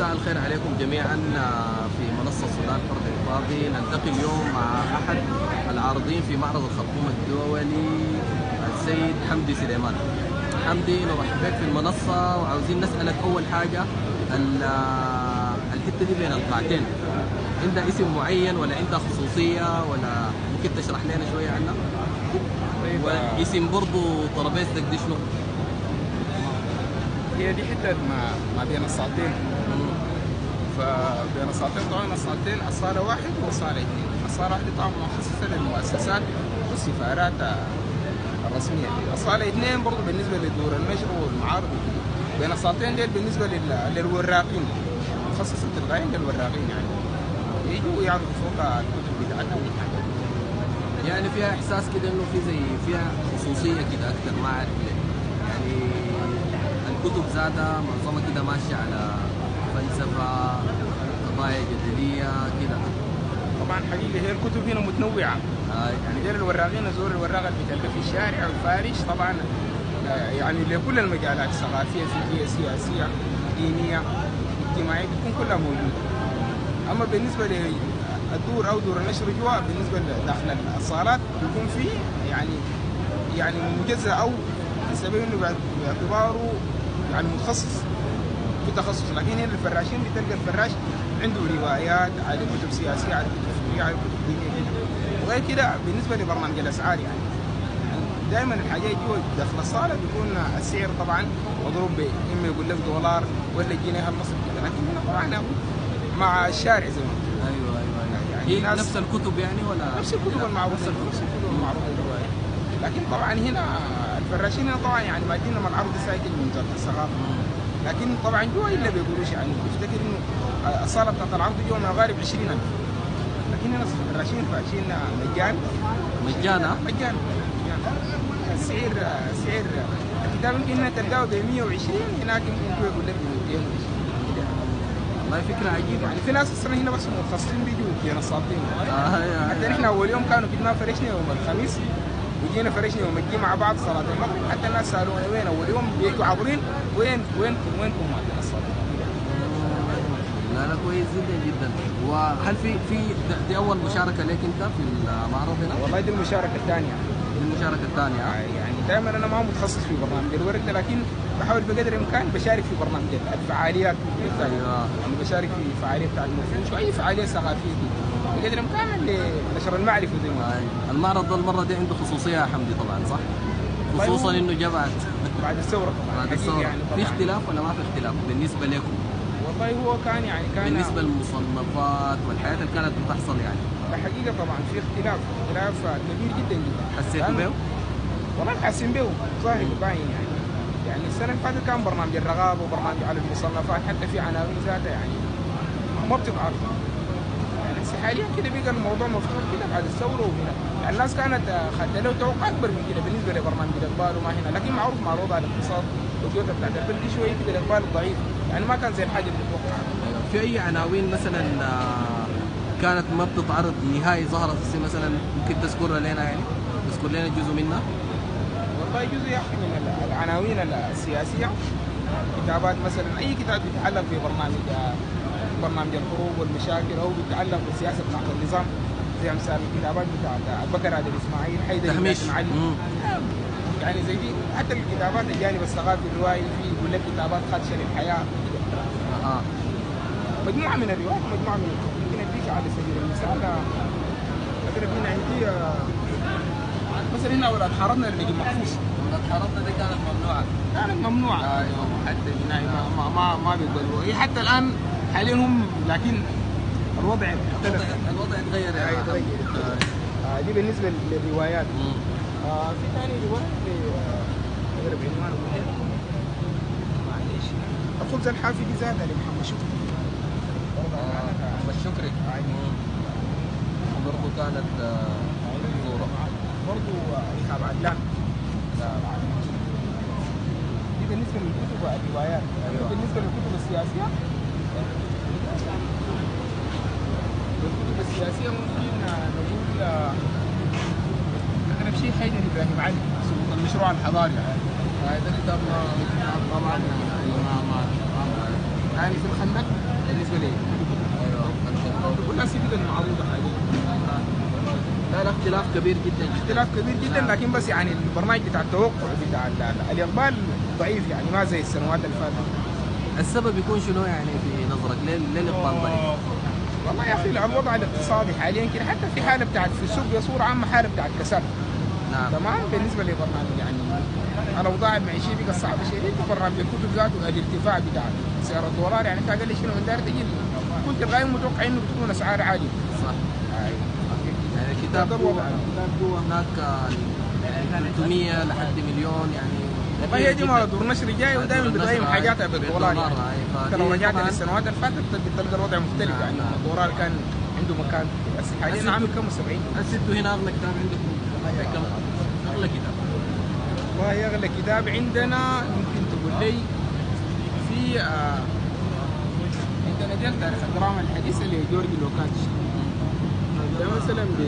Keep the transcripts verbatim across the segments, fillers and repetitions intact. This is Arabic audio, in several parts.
مساء الخير عليكم جميعا في منصة السودان الحر الإفراطي. نلتقي اليوم مع أحد العارضين في معرض الخرطوم الدولي السيد حمدي سليمان. حمدي، نرحب بك في المنصة وعاوزين نسألك أول حاجة، الحتة دي بين القاعتين عندها اسم معين ولا عندها خصوصية، ولا ممكن تشرح لنا شوية عنها؟ طيب، واسم برضو ترابيزتك دي شنو؟ هي دي حتة ما, ما بين الصالتين. فبين الصالتين طبعا الصالتين الصالة واحد والصالة اثنين. الصالة واحدة طبعا مخصصة للمؤسسات والسفارات الرسمية. الصالة اثنين برضو بالنسبة لدور النشر والمعارض. بين الصالتين ديل بالنسبة للوراقين، مخصصة تلقائيا للوراقين، يعني يجوا يعرضوا فوق الكتب بتاعتهم. يعني فيها احساس كده انه في زي فيها خصوصيه كده اكثر، ما اعرف ليه. يعني الكتب ذاتها معظمها كده ماشيه على فلسفه، قضايا جدليه كده. طبعا حقيقة هي الكتب هنا متنوعه. آه. يعني غير الوراقين زور الوراق اللي بتلقى في الشارع والفارش طبعا، يعني لكل المجالات، ثقافيه، فكريه، سياسيه، دينيه، اجتماعيه، بتكون كلها موجوده. اما بالنسبه للدور او دور النشر جوا، بالنسبه داخل الصالات بيكون في يعني يعني مجزء او بسبب انه باعتباره يعني متخصص في تخصص. لكن هنا الفراشين بتلقى الفراش عنده روايات على كتب سياسيه، على كتب فكريه، على كتب دينيه كده. وغير كده بالنسبه لبرنامج الاسعار، يعني دائما الحاجات جوا داخل الصاله بيكون السعر طبعا مضروب ب اما يقول لك دولار ولا الجنيه المصري كده. لكن هنا طبعا مع الشارع زي ما قلت. ايوه ايوه يعني هي نفس الكتب يعني، ولا نفس الكتب المعروفه، نفس الكتب المعروفه الروايه. لكن طبعا هنا الفراشين هنا طبعا يعني مادين لما العرض ساكن من وزاره الثقافه. لكن طبعا جوا الا بيقولوش، يعني بيفتكر انه الصاله بتاعت العرض جوا ما غالب عشرين ألف. لكن هنا الفراشين فاشين مجان مجانا مجان السعر سعر الكتاب يمكن هنا تلقاه ب مية وعشرين، هناك يمكن يقول لك ب مئتين وعشرين. والله فكره عجيبه. يعني في ناس اصلا هنا بس متخصصين بيجوا بين الصالتين. آه حتى نحن اول يوم كانوا كنا فرشنا يوم الخميس، وجينا فرشنا يوم الجمعه مع بعض صلاه المغرب. حتى الناس سالونا وين اول يوم بيجوا عابرين، وين وينكم وينكم مع الصلاه. لا لا كويس جدا جدا. وهل في في دي اول مشاركه لك انت في المعرض هنا؟ والله دي المشاركه الثانيه. دي المشاركه الثانيه. يعني دائما انا ما متخصص في برنامج الورق ده، لكن بحاول بقدر الامكان بشارك في برنامج الفعاليات. ايوه يعني بشارك في فعاليه بتاعت المفروش واي فعاليه ثقافيه بقدر الامكان لنشر المعرفه زي ما. أيوة. المعرض ده المره دي عنده خصوصيه يا حمدي طبعا، صح؟ خصوصا انه جاء بعد بعد الثوره طبعا. بعد الثوره يعني في اختلاف ولا ما في اختلاف بالنسبه لكم؟ والله هو كان يعني كان بالنسبه للمصنفات والحياه اللي كانت بتحصل، يعني الحقيقه طبعا في اختلاف اختلاف كبير جدا جدا. حسيتوا به؟ والله حاسين به ظاهر باين. يعني يعني السنه اللي فاتت كان برنامج الرغابه وبرنامج على المصنفات، حتى في عناوين ذاتها يعني ما بتتعرف. يعني حاليا كده بقى الموضوع مفتوح كده بعد الثوره وهنا. يعني الناس كانت خدت له توقع اكبر من كده بالنسبه لبرنامج الاقبال وما هنا. لكن معروف مع وضع الاقتصاد والجوده بتاعت البلد شويه كده الاقبال ضعيف، يعني ما كان زي الحاجه اللي بتتوقعها. في اي عناوين مثلا كانت ما بتتعرض نهائي ظهرت مثلا ممكن تذكرها لنا، يعني تذكر لنا جزء منها؟ والله جزء يحكي من العناوين السياسيه، كتابات مثلا اي كتاب بيتعلق ببرنامج برنامج الحروب والمشاكل او بيتعلق بالسياسه بتاعت النظام، زي مثلا الكتابات بتاعت بكر عادل اسماعيل، حيدر تهميش علي، يعني زي دي. حتى الكتابات الجانب الثقافي الروائي في يقول لك كتابات خدشه للحياه. اها مجموعه من الروايات، مجموعه من يمكن اديك على سبيل المثال اقرب هنا عندي مثلا هنا اولاد حارتنا اللي بيجي محفوظ. اولاد حارتنا دي كانت ممنوعه كانت ممنوعه. ايوه حتى الجنائي ما ما ما, ما بيقبلوا. هي حتى الان حاليا هم، لكن الوضع الوضع الوضع اتغير يعني اتغير. آه دي بالنسبه للروايات. آه في ثاني روايه اقرب عنوان معلش الخبز الحافي دي ذاتها لمحمد شكري. محمد شكري برضه كانت صورة. برضه إيهاب علام. دي بالنسبة للكتب والروايات. أيوة. بالنسبة للكتب السياسية، الكتب السياسية ممكن نقول أقرب شيء حيدر إبراهيم علي، المشروع الحضاري. هذا الكتاب ما ما ما يعني في الخندق بالنسبه لي ايوه كلها سيدة معروضه حاليا. لا لا اختلاف كبير جدا جدا. اختلاف كبير جدا، لكن بس يعني البرنامج بتاع التوقع بتاع ال- ال- الاقبال ضعيف، يعني ما زي السنوات اللي فاتت. السبب يكون شنو يعني في نظرك؟ ليه ليه الاقبال ضعيف؟ والله يا اخي الوضع الاقتصادي حاليا كده، حتى في حاله بتاعت في السوق بصوره عامه حاله بتاعت كساد. نعم. تمام. بالنسبه لبرنامج يعني الاوضاع المعيشيه بقى صعبه شديد، وبرنامج الكتب ذاته الارتفاع بتاع سعر الدولار، يعني انت اقل شيء من دار تجي كنت غاية متوقع انه بتكون اسعار عاليه. صح. أيوة. يعني الكتاب هذا هو الوضع. الكتاب هو هناك ثلاثمية لحد مليون يعني. والله هي دي ما دور نشر جاي، ودائما بتغير حاجاتها بالدولار يعني. انت لو رجعت للسنوات اللي فاتت بتلقى الوضع مختلف. يعني الدولار كان عنده مكان، بس حاليا عامل كم سبعين. الست هنا اغلى كتاب عندكم كم؟ اغلى كتاب؟ والله اغلى كتاب عندنا ممكن تقول لي في آه عندنا ديال تاريخ الدراما الحديثه اللي جورجي لوكاتش، ده مثلا ب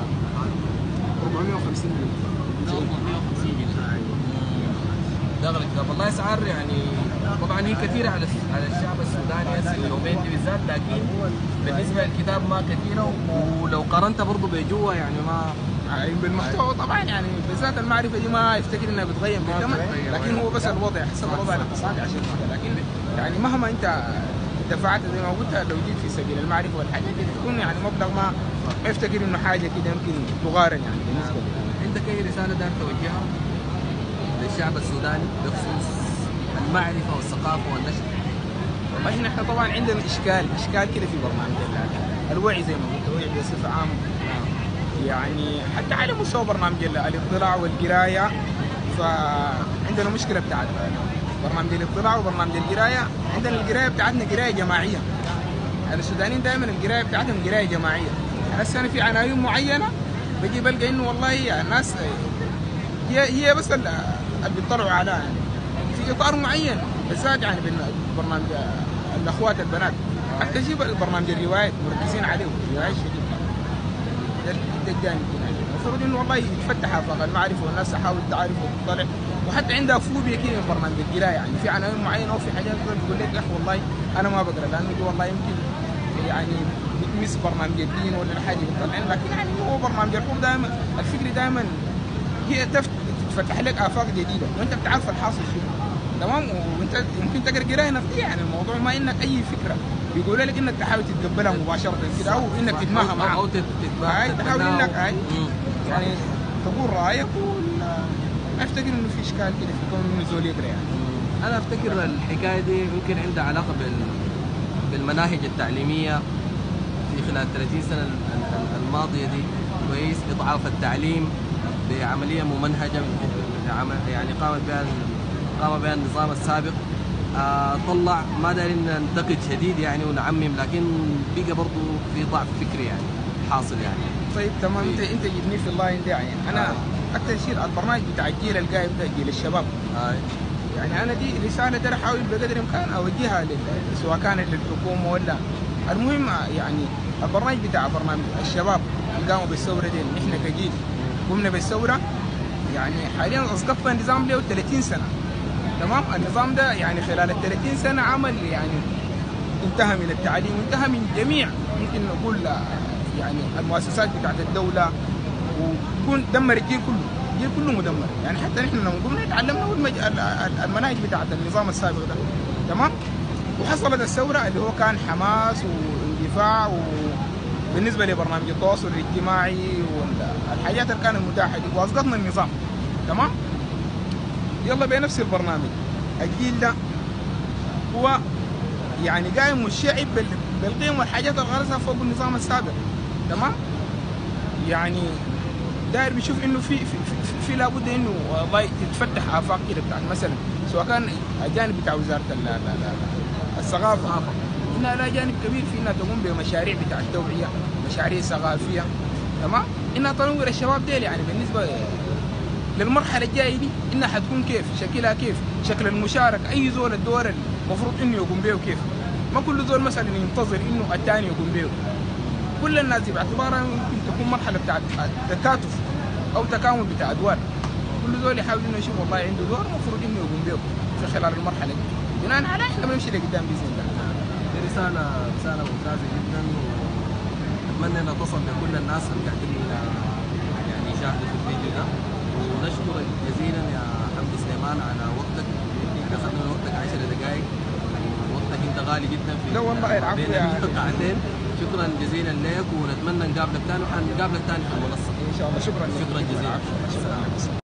أربعمية وخمسين جنيه. أربعمية وخمسين جنيه. ده اغلى كتاب. والله اسعار يعني طبعا هي كثيره على على الشعب السوداني هسه اليومين دي بالذات، لكن بالنسبه للكتاب ما كثيره، ولو قارنتها برضه بجوا يعني ما يعني بالمحتوى طبعا، يعني بالذات المعرفه دي ما يفتكر انها بتغير بالثمن، لكن هو بس الوضع حسب الوضع الاقتصادي عشان كده. لكن يعني مهما انت دفعت زي ما قلت، لو جيت في سبيل المعرفه والحاجات دي تكون يعني مبلغ ما يفتكر انه حاجه كده يمكن تقارن يعني بالنسبه لي. عندك اي رساله دار توجهها للشعب السوداني بخصوص المعرفه والثقافه والنشر؟ والله نحن طبعا عندنا اشكال اشكال كده في برنامج الوعي زي ما قلت، الوعي بصفه عامه. يعني حتى على مستوى برنامج الاطلاع والقرايه، فعندنا مشكله بتاعت برنامج الاطلاع وبرنامج القرايه. عندنا القرايه بتاعتنا قرايه جماعيه، يعني السودانيين دائما القرايه بتاعتهم قرايه جماعيه. يعني هسه انا في عناوين معينه بجي بلقى انه والله الناس هي هي بس اللي بيطلعوا عليها، يعني في اطار معين بالذات يعني برنامج الاخوات البنات. حتى شيء برنامج الروايات مركزين عليه، الروايات شديد. ده الجانب المفروض انه والله يتفتح افاق المعرفه والناس تحاول تعرف وتطلع، وحتى عندها فوبيا كده من برنامج القرايه. يعني في عناوين معينه وفي حاجات بيقول لك يا اخي والله انا ما بقرا لانه دي والله يمكن يعني بتمس برنامج الدين ولا الحاجه بتطلعين. لكن يعني هو برنامج الحب دائما الفكري دائما هي تفتح لك افاق جديده، وانت بتعرف الحاصل شنو. تمام. وانت ممكن تقرا قرايه نفسيه، يعني الموضوع ما انك اي فكره بيقولوا لك انك تحاول تتقبلها مباشره كده، او انك تتماهى معها، او تتباهى هاي تحاول انك هاي يعني تقول رايك. ولا افتكر انه في اشكال كده في كون انه زول يقرا يعني. انا افتكر الحكايه دي يمكن عندها علاقه بال بالمناهج التعليميه في خلال ثلاثين سنه الماضيه دي، كويس. اضعاف التعليم بعمليه ممنهجه يعني قامت بها قام بها النظام السابق. آه طلع ما دارين ننتقد شديد يعني ونعمم، لكن بقى برضه في ضعف فكري يعني حاصل يعني. طيب تمام. انت انت جبني في اللاين ده. يعني انا آه. اكثر شيء البرنامج بتاع الجيل القايم ده جيل الشباب. آه. يعني انا دي رساله ده احاول بقدر الامكان اوجهها سواء كانت للحكومه ولا المهم. يعني البرنامج بتاع برنامج الشباب اللي قاموا بالثوره دي، احنا كجيل قمنا بالثوره. يعني حاليا اصدقنا النظام له ثلاثين سنه. تمام. النظام ده يعني خلال ال ثلاثين سنه عمل يعني انتهى من التعليم وانتهى من جميع ممكن نقول يعني المؤسسات بتاعت الدوله، ويكون دمر الجيل كله، الجيل كله مدمر. يعني حتى نحن لما قمنا تعلمنا المناهج بتاعت النظام السابق ده. تمام. وحصلت الثوره اللي هو كان حماس واندفاع، وبالنسبه لبرنامج التواصل الاجتماعي والحاجات اللي كانت متاحه دي، واسقطنا النظام. تمام. يلا بنفس البرنامج الجيل ده هو يعني قايم والشعب بالقيم والحاجات اللي غرسها فوق النظام السابق. تمام. يعني داير بيشوف انه في في, في, في لابد انه والله تتفتح افاق كده بتاعت مثلا سواء كان الجانب بتاع وزاره لا لا لا الثقافه، انها لها جانب كبير في انها تقوم بمشاريع بتاع التوعيه، مشاريع ثقافيه. تمام. انها تنور الشباب ديل يعني بالنسبه للمرحله الجايه دي انها حتكون كيف شكلها، كيف شكل المشاركه، اي زول الدور المفروض انه يقوم به كيف. ما كل زول مثلا ينتظر انه الثاني يقوم به. كل الناس دي باعتبارها يمكن تكون مرحله بتاعت تكاتف او تكامل بتاع ادوار. كل زول يحاول انه يشوف والله عنده دور المفروض انه يقوم به في خلال المرحله دي، بناء على احنا بنمشي لقدام باذن الله. رسالة رسالة ممتازة جدا، وأتمنى أنها تصل لكل الناس اللي قاعدين يعني يشاهدوا في الفيديو ده. ونشكرك جزيلا يا حمدي سليمان على وقتك، يعني أخذنا من وقتك عشر دقائق، وقتك أنت غالي جدا في لا والله العفو بين يا القطعتين. شكرا جزيلا لك، ونتمنى نقابلك ثاني، وحنقابلك ثاني في المنصة ان شاء الله. شكرا شكرا جزيلا. شكرا.